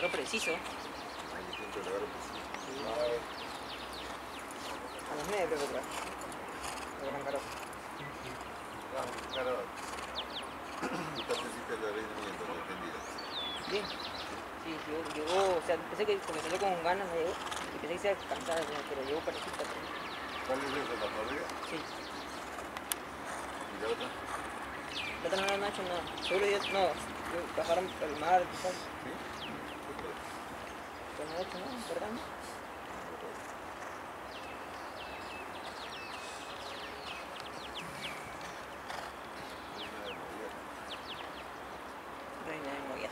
agarró preciso. Ahí siempre lo agarro preciso. A los 9 creo que trae. Lo gran caro. Claro. ¿Qué tal te hiciste el rendimiento de extendida? Bien. Sí, llegó, o sea, pensé que porque salió con ganas, no llegó. Y pensé que se iba a cansar, pero llegó parejita. ¿Cuál es esa, la barriga? Sí. ¿Y la otra? La otra no ha hecho nada. Seguro yo, no, bajaron por el mar, quizás. ¿Sí? Pero no ha hecho nada, ¿verdad? Reina de Moya.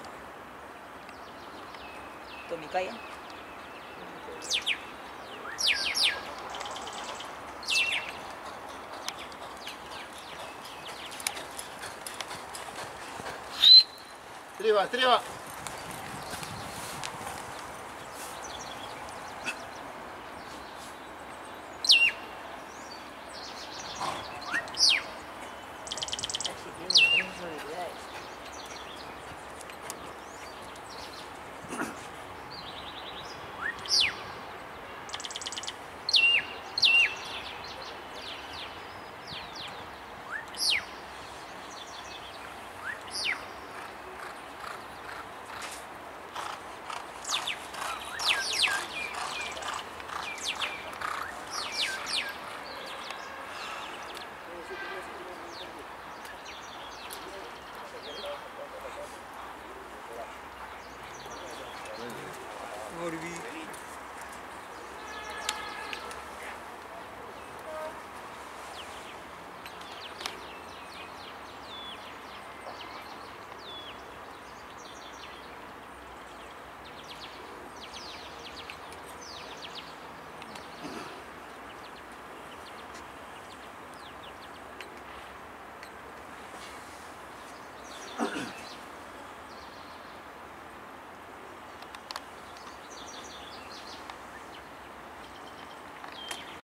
Tomicaya. Estriba, estriba.